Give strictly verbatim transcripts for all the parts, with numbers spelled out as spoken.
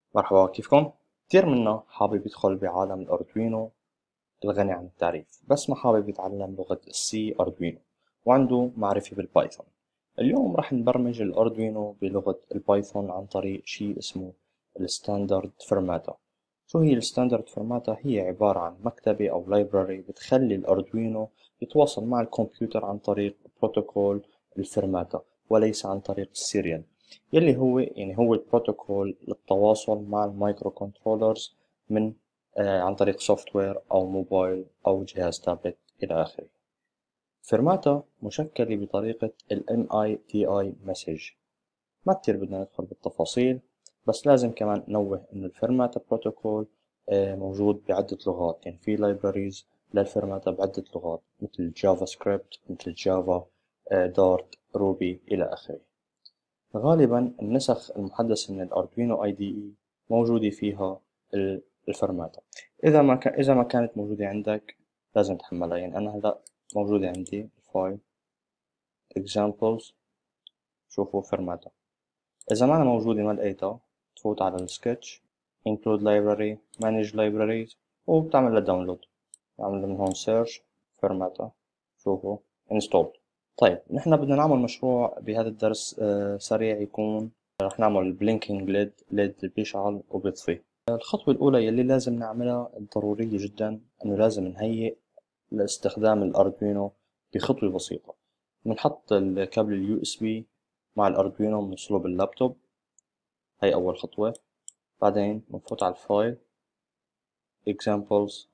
مرحبا، كيفكم؟ كتير منا حابب يدخل بعالم الأردوينو الغني عن التعريف، بس ما حابب يتعلم لغة السي أردوينو وعنده معرفة بالبايثون. اليوم رح نبرمج الأردوينو بلغة البايثون عن طريق شيء اسمه الستاندرد فرماتا. شو هي الستاندرد فرماتا؟ هي عبارة عن مكتبة أو لايبراري بتخلي الأردوينو يتواصل مع الكمبيوتر عن طريق بروتوكول الفرماتا وليس عن طريق السيريال، يلي هو يعني هو البروتوكول للتواصل مع المايكرو كنترولرز من آه عن طريق سوفت وير أو موبايل أو جهاز تابلت إلى آخره. فرماتا مشكلة بطريقة ال إم آي تي آي message. ما كتير بدنا ندخل بالتفاصيل، بس لازم كمان ننوه إنه الفرماتا بروتوكول آه موجود بعدة لغات، يعني في libraries للفرماتا بعدة لغات مثل جافا سكريبت، مثل جافا، آه دارت، روبي إلى آخره. غالبا النسخ المحدثة من الأردوينو آي دي إي موجودة فيها الفرماتا. إذا ما كان إذا ما كانت موجودة عندك لازم تحملها. يعني أنا هلا موجودة عندي فايل examples، شوفوا فرماتا. إذا ما أنا موجودة ما لقيتها تفوت على السكتش include library manage libraries وبتعمل لها داونلود، بعمل من هون search فرماتا، شوفوا installed. طيب نحن بدنا نعمل مشروع بهذا الدرس آه سريع يكون. رح نعمل بلينكينج ليد ليد بيشعل وبيطفي. الخطوة الأولى يلي لازم نعملها ضرورية جدا إنه لازم نهيئ لاستخدام الأردوينو بخطوة بسيطة. بنحط الكابل اليو اس بي مع الأردوينو بنوصله باللابتوب، هاي أول خطوة. بعدين بنفوت على الفايل examples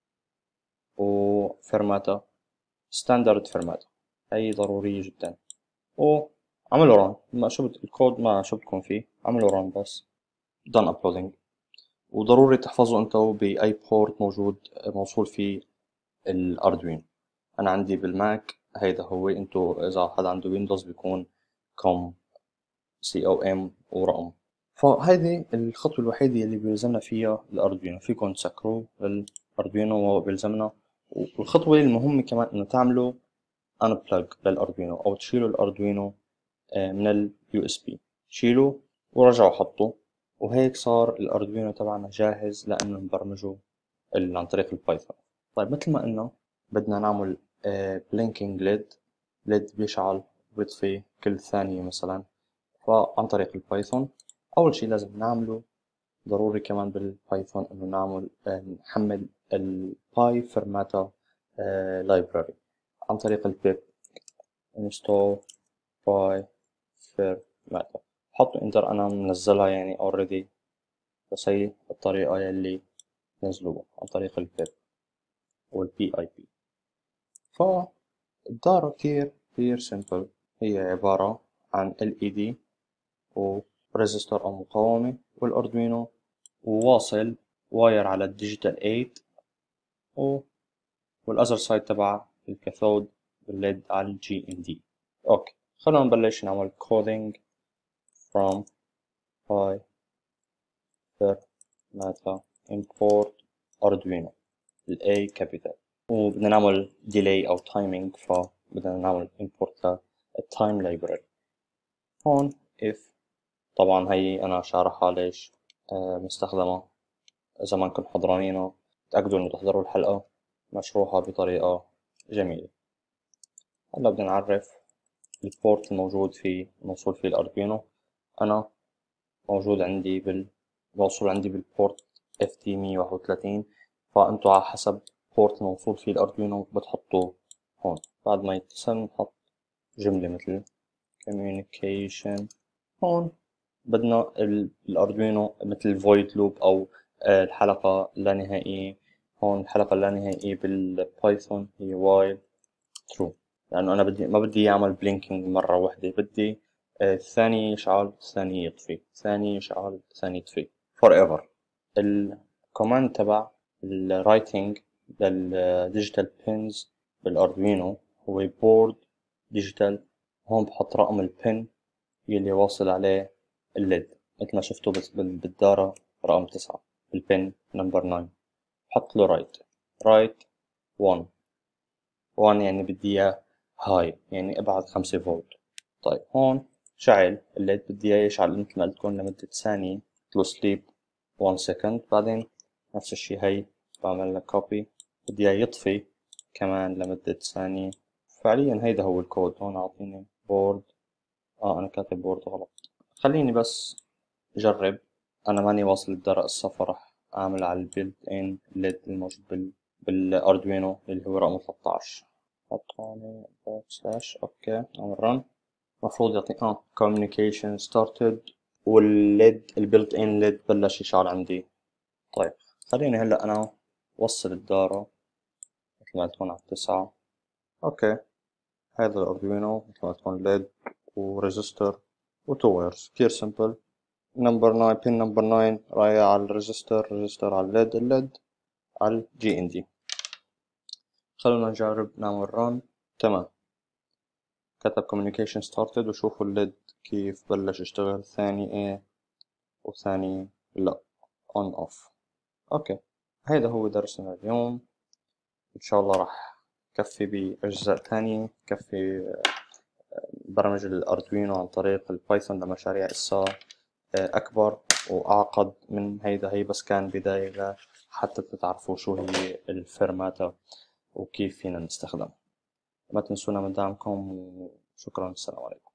وفرماتا ستاندرد فرماتا، هاي ضرورية جدا. وعملوا ران، ما شو بد... الكود ما شو بدكم فيه، عملوا ران بس done uploading. وضروري تحفظوا انتوا بأي بورت موجود موصول فيه الأردوينو. أنا عندي بالماك هيدا هو، انتوا إذا حدا عنده ويندوز بيكون كوم سي او ام ورقم. فهذه الخطوة الوحيدة اللي بيلزمنا فيها الأردوينو. فيكم تسكروا الأردوينو وهو بيلزمنا. والخطوة المهمة كمان إنه تعملوا unplug للأردوينو أو تشيلوا الأردوينو من اليو اس بي، شيلوا ورجعوا حطوا، وهيك صار الأردوينو تبعنا جاهز لأنه نبرمجه عن طريق البايثون. طيب مثل ما قلنا بدنا نعمل بلينكينج ليد ليد بيشعل ويطفي كل ثانية مثلا، فعن طريق البايثون. أول شي لازم نعمله ضروري كمان بالبايثون إنه نعمل نحمل الباي فرماتا لايبراري عن طريق البيب install باي فرماتا. حطوا انتر، أنا منزلها يعني already، بس هي الطريقة يلي نزلوها عن طريق البيب والبي اي بي. فالدارة كتير كتير سيمبل، هي عبارة عن ال اي دي وريزستور أو مقاومة والأردوينو، وواصل واير على الديجيتال ثمانية و والأذر سايد تبع الكاثود بالليد على الجي ان دي. اوكي، خلونا نبلش نعمل coding from باي فرماتا import Arduino ال A capital، وبدنا نعمل delay أو timing، فبدنا نعمل import للtime library. هون if، طبعا هي أنا شارحها ليش آه مستخدمة. إذا ما كنتم حضرانينها تأكدوا إنه تحضروا الحلقة، مشروحة بطريقة جميلة. هلا بدنا نعرف البورت الموجود فيه موصول فيه الأردوينو. أنا موجود عندي بال موصول عندي بالبورت اف تي مية وواحد وثلاثين، فأنتوا على حسب بورت الموصول فيه الأردوينو بتحطوه هون. بعد ما يتصل نحط جملة مثل communication. هون بدنا الأردوينو مثل void loop أو الحلقة اللانهائية. هون الحلقة اللانهائية بالبايثون هي while true، لأنه أنا بدي ما بدي يعمل بلينكينج مرة واحدة، بدي الثاني يشعل الثاني يطفي، الثاني يشعل الثاني يطفي forever. الكوماند تبع الرايتنج للديجيتال بينز بالأردوينو هو board digital. هون بحط رقم البن يلي واصل عليه الليد، مثل ما شفتوا بالدارة رقم تسعة، بالبن نمبر ناين، بحط له رايت رايت ون ون، يعني بدي اياه هاي يعني ابعد خمسة فولت. طيب هون شعل الليد، بدي اياه يشعل مثل ما قلت لكم لمدة ثانية، قلت له سليب one second. بعدين نفس الشي هي بعمل لها copy، بدي إياه يطفي كمان لمدة ثانية. فعليا هيدا هو الكود. هون أعطيني بورد، اه أنا كاتب بورد غلط. خليني بس جرب. أنا ماني واصل الدرق الصفا، راح أعمل على البيلد إن ليد الموجود بال بالأردوينو اللي هو رقم ثلاثة عشر. حط هون باك سلاش، أوكي أعمل رن. مفروض يعطي اه communication started، والليد البيلد إن ليد بلش يشعل عندي. طيب خليني هلا أنا وصل الدارة مثل ما تكون على التسعة. أوكي هذا الأردوينو مثل ما تكون ليد وريزستور وتو وايرز، كتير سمبل. نمبر ناين، بين نمبر ناين رايح على الريزستور، ريزستور على الليد، الليد على الجي ان دي. خلونا نجرب نعمل ران. تمام، كتب communication started، وشوفوا الليد كيف بلش يشتغل. ثاني ايه وثاني لا، on off. اوكي هيدا هو درسنا اليوم. ان شاء الله راح كفي بأجزاء تانية، كفي برمج الأردوينو عن طريق البايثون لمشاريع إسا أكبر وأعقد من هيدا. هي بس كان بداية حتى تتعرفوا شو هي الفيرماتا وكيف فينا نستخدمها. ما تنسونا من دعمكم، وشكرا. السلام عليكم.